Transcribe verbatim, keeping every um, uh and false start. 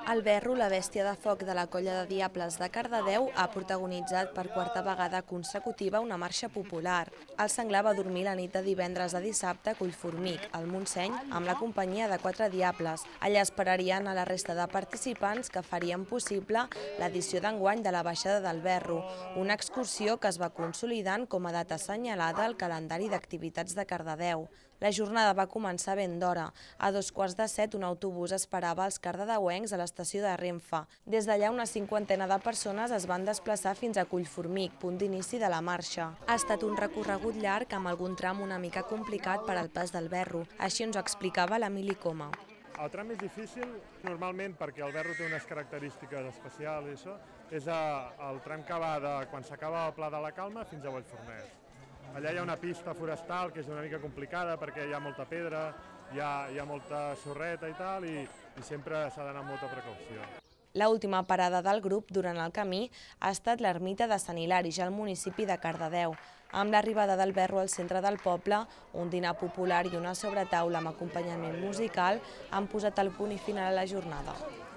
El Verro, la bèstia de foc de la Colla de Diables de Cardedeu, ha protagonitzat per quarta vegada consecutiva una marxa popular. El senglar va dormir la nit de divendres a dissabte a Collformic, al Montseny, amb la companyia de quatre diables. Allà esperarien a la resta de participants que farien possible l'edició d'enguany de la Baixada del Verro, una excursió que es va consolidant com a data assenyalada al calendari d'activitats de Cardedeu. La jornada va començar ben d'hora. A dos quarts de set un autobús esperava els cardedeuencs a l'estació de Renfe. Des d'allà una cinquantena de persones es van desplaçar fins a Collformic, punt d'inici de la marxa. Ha estat un recorregut llarg amb algun tram una mica complicat per al pas del Verro. Així ens ho explicava l'Emili Coma. El tram més difícil, normalment, perquè el Verro té unes característiques especials, i això, és el tram que va de quan s'acaba el Pla de la Calma fins a Vallforners. Allà hi ha una pista forestal que és una mica complicada perquè hi ha molta pedra, hi ha, hi ha molta sorreta i tal, i, i sempre s'ha d'anar amb molta precaució. L'última parada del grup durant el camí ha estat l'ermita de Sant Hilari, ja al municipi de Cardedeu. Amb l'arribada del Verro al centre del poble, un dinar popular i una sobretaula amb acompanyament musical han posat el punt i final a la jornada.